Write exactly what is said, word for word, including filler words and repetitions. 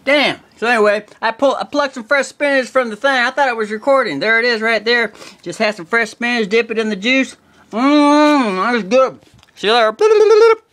Damn. So anyway, I pull, I plucked some fresh spinach from the thing. I thought it was recording. There it is right there. Just had some fresh spinach, dip it in the juice. Mmm, that was good. See you later.